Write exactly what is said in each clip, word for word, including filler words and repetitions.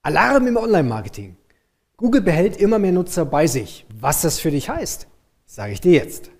Alarm im Online-Marketing. Google behält immer mehr Nutzer bei sich. Was das für dich heißt, sage ich dir jetzt.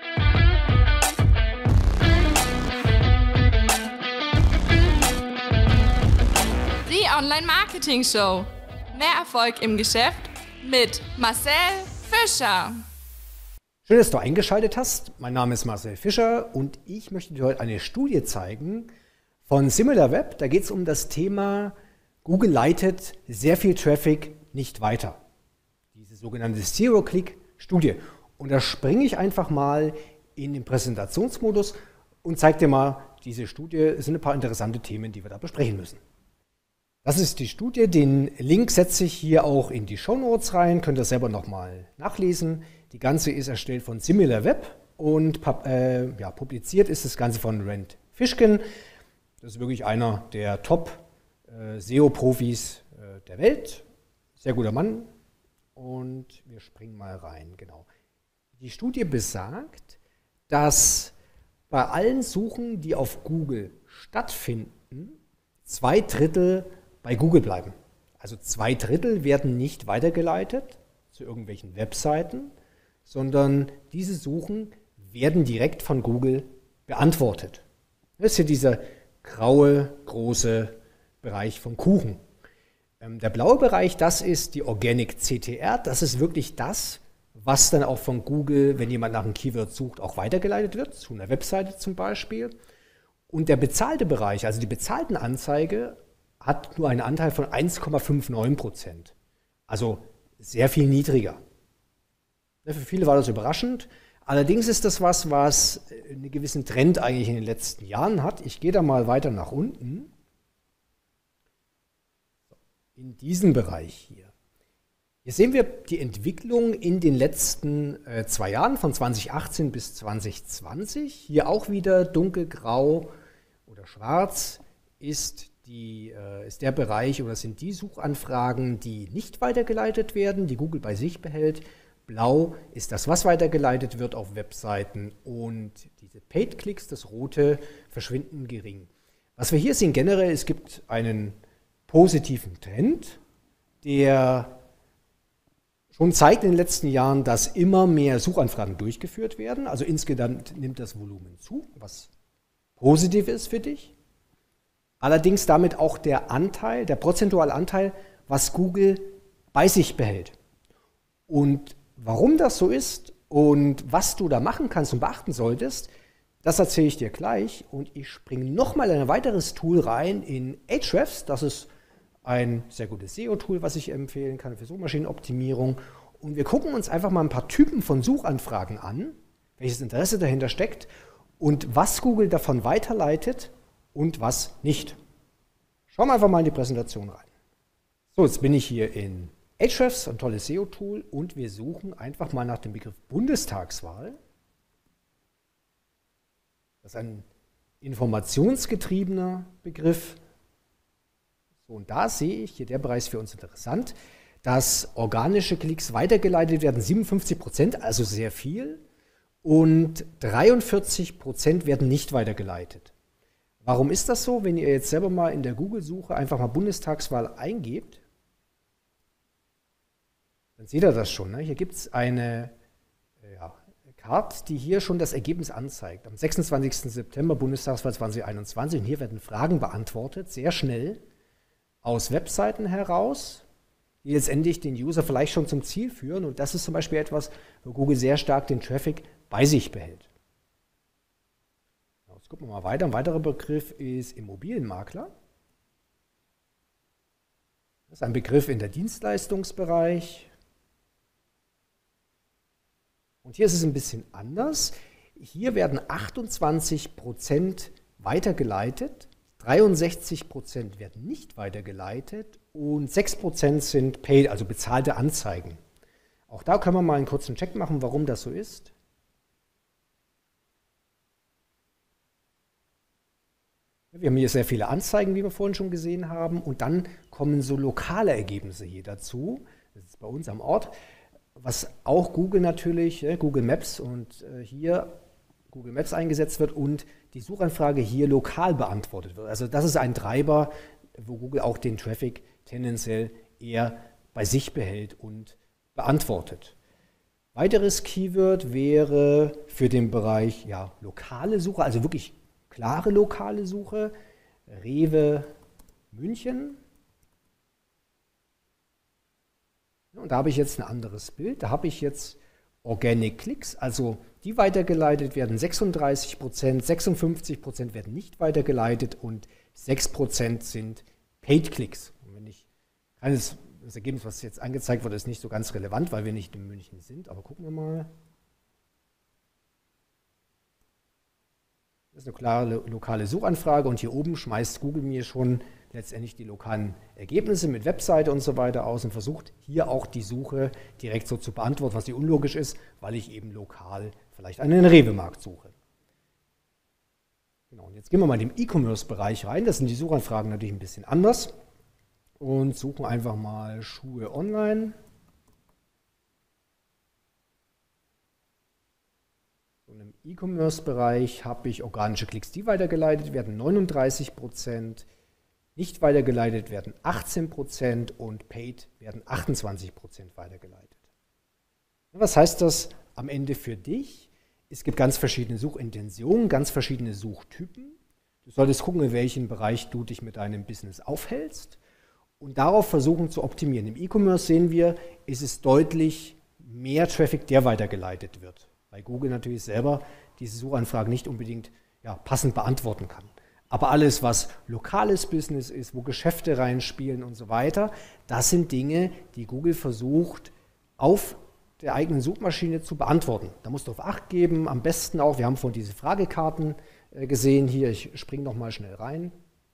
Die Online-Marketing-Show. Mehr Erfolg im Geschäft mit Marcel Fischer. Schön, dass du eingeschaltet hast. Mein Name ist Marcel Fischer und ich möchte dir heute eine Studie zeigen von SimilarWeb. Da geht es um das Thema, Google leitet sehr viel Traffic nicht weiter. Diese sogenannte Zero-Click-Studie. Und da springe ich einfach mal in den Präsentationsmodus und zeige dir mal diese Studie. Es sind ein paar interessante Themen, die wir da besprechen müssen. Das ist die Studie. Den Link setze ich hier auch in die Shownotes rein. Könnt ihr selber nochmal nachlesen. Die ganze ist erstellt von SimilarWeb und äh, ja, publiziert ist das Ganze von Rand Fishkin. Das ist wirklich einer der Top äh, S E O-Profis äh, der Welt. Sehr guter Mann. Und wir springen mal rein. Genau. Die Studie besagt, dass bei allen Suchen, die auf Google stattfinden, zwei Drittel bei Google bleiben. Also zwei Drittel werden nicht weitergeleitet zu irgendwelchen Webseiten, sondern diese Suchen werden direkt von Google beantwortet. Das ist hier dieser graue, große Bereich vom Kuchen. Der blaue Bereich, das ist die Organic C T R. Das ist wirklich das, was dann auch von Google, wenn jemand nach einem Keyword sucht, auch weitergeleitet wird, zu einer Webseite zum Beispiel. Und der bezahlte Bereich, also die bezahlten Anzeige, hat nur einen Anteil von eins Komma neunundfünfzig Prozent. Also sehr viel niedriger. Für viele war das überraschend. Allerdings ist das was, was einen gewissen Trend eigentlich in den letzten Jahren hat. Ich gehe da mal weiter nach unten. In diesem Bereich hier. Hier sehen wir die Entwicklung in den letzten äh, zwei Jahren, von zwanzig achtzehn bis zwanzig zwanzig. Hier auch wieder dunkelgrau oder schwarz ist, die, äh, ist der Bereich oder sind die Suchanfragen, die nicht weitergeleitet werden, die Google bei sich behält. Blau ist das, was weitergeleitet wird auf Webseiten, und diese Paid-Klicks, das rote, verschwinden gering. Was wir hier sehen generell, es gibt einen positiven Trend, der schon zeigt in den letzten Jahren, dass immer mehr Suchanfragen durchgeführt werden. Also insgesamt nimmt das Volumen zu, was positiv ist für dich. Allerdings damit auch der Anteil, der prozentuale Anteil, was Google bei sich behält. Und warum das so ist und was du da machen kannst und beachten solltest, das erzähle ich dir gleich. Und ich springe nochmal in ein weiteres Tool rein, in Ahrefs. Das ist ein sehr gutes S E O-Tool, was ich empfehlen kann für Suchmaschinenoptimierung. Und wir gucken uns einfach mal ein paar Typen von Suchanfragen an, welches Interesse dahinter steckt und was Google davon weiterleitet und was nicht. Schauen wir einfach mal in die Präsentation rein. So, jetzt bin ich hier in Ahrefs, ein tolles S E O-Tool, und wir suchen einfach mal nach dem Begriff Bundestagswahl. Das ist ein informationsgetriebener Begriff. So, und da sehe ich, hier der Bereich ist für uns interessant, dass organische Klicks weitergeleitet werden, siebenundfünfzig Prozent, also sehr viel, und dreiundvierzig Prozent werden nicht weitergeleitet. Warum ist das so? Wenn ihr jetzt selber mal in der Google-Suche einfach mal Bundestagswahl eingebt, dann seht ihr das schon. Ne? Hier gibt es eine ja, Karte, die hier schon das Ergebnis anzeigt. Am sechsundzwanzigsten September Bundestagswahl zwanzig einundzwanzig. Und hier werden Fragen beantwortet, sehr schnell, aus Webseiten heraus, die letztendlich den User vielleicht schon zum Ziel führen. Und das ist zum Beispiel etwas, wo Google sehr stark den Traffic bei sich behält. Jetzt gucken wir mal weiter. Ein weiterer Begriff ist Immobilienmakler. Das ist ein Begriff in der Dienstleistungsbereich. Und hier ist es ein bisschen anders. Hier werden achtundzwanzig Prozent weitergeleitet, dreiundsechzig Prozent werden nicht weitergeleitet und sechs Prozent sind paid, also bezahlte Anzeigen. Auch da können wir mal einen kurzen Check machen, warum das so ist. Wir haben hier sehr viele Anzeigen, wie wir vorhin schon gesehen haben, und dann kommen so lokale Ergebnisse hier dazu. Das ist bei uns am Ort, was auch Google natürlich, Google Maps und hier Google Maps eingesetzt wird und die Suchanfrage hier lokal beantwortet wird. Also das ist ein Treiber, wo Google auch den Traffic tendenziell eher bei sich behält und beantwortet. Weiteres Keyword wäre für den Bereich ja, lokale Suche, also wirklich klare lokale Suche, Rewe München. Und da habe ich jetzt ein anderes Bild. Da habe ich jetzt Organic Clicks, also die weitergeleitet werden, sechsunddreißig Prozent, sechsundfünfzig Prozent werden nicht weitergeleitet und sechs Prozent sind Paid Clicks. Und wenn ich, keines, das Ergebnis, was jetzt angezeigt wurde, ist nicht so ganz relevant, weil wir nicht in München sind, aber gucken wir mal. Das ist eine klare lokale Suchanfrage und hier oben schmeißt Google mir schon letztendlich die lokalen Ergebnisse mit Webseite und so weiter aus und versucht hier auch die Suche direkt so zu beantworten, was hier unlogisch ist, weil ich eben lokal vielleicht einen Rewe-Markt suche. Genau, und jetzt gehen wir mal in den E-Commerce-Bereich rein. Das sind die Suchanfragen natürlich ein bisschen anders und suchen einfach mal Schuhe online. Und im E-Commerce-Bereich habe ich organische Klicks, die weitergeleitet werden, neununddreißig Prozent. Nicht weitergeleitet werden achtzehn Prozent und Paid werden achtundzwanzig Prozent weitergeleitet. Was heißt das am Ende für dich? Es gibt ganz verschiedene Suchintentionen, ganz verschiedene Suchtypen. Du solltest gucken, in welchem Bereich du dich mit deinem Business aufhältst und darauf versuchen zu optimieren. Im E-Commerce sehen wir, ist es deutlich mehr Traffic, der weitergeleitet wird, weil Google natürlich selber diese Suchanfragen nicht unbedingt ja, passend beantworten kann. Aber alles, was lokales Business ist, wo Geschäfte reinspielen und so weiter, das sind Dinge, die Google versucht, auf der eigenen Suchmaschine zu beantworten. Da musst du auf Acht geben, am besten auch, wir haben vorhin diese Fragekarten gesehen hier, ich springe noch mal schnell rein.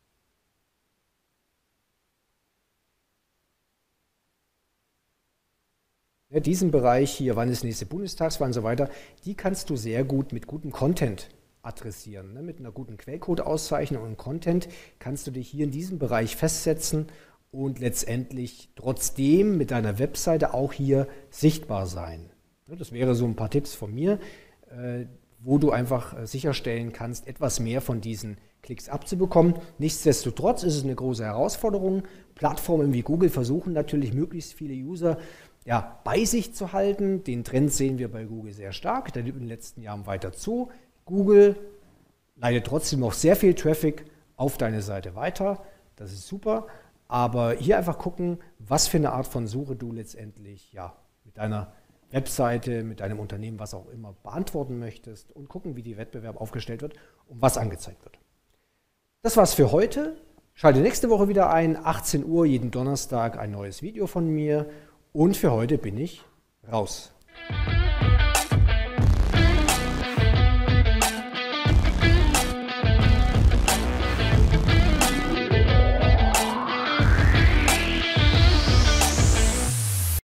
Ja, diesen Bereich hier, wann ist nächste Bundestagswahl und so weiter, die kannst du sehr gut mit gutem Content adressieren. Ne? Mit einer guten Quellcode-Auszeichnung und Content kannst du dich hier in diesem Bereich festsetzen und letztendlich trotzdem mit deiner Webseite auch hier sichtbar sein. Ne? Das wäre so ein paar Tipps von mir, äh, wo du einfach äh, sicherstellen kannst, etwas mehr von diesen Klicks abzubekommen. Nichtsdestotrotz ist es eine große Herausforderung. Plattformen wie Google versuchen natürlich, möglichst viele User ja, bei sich zu halten. Den Trend sehen wir bei Google sehr stark. Der nimmt in den letzten Jahren weiter zu. Google leitet trotzdem noch sehr viel Traffic auf deine Seite weiter. Das ist super. Aber hier einfach gucken, was für eine Art von Suche du letztendlich ja, mit deiner Webseite, mit deinem Unternehmen, was auch immer, beantworten möchtest und gucken, wie die Wettbewerb aufgestellt wird und was angezeigt wird. Das war's für heute. Schalte nächste Woche wieder ein, achtzehn Uhr, jeden Donnerstag ein neues Video von mir. Und für heute bin ich raus.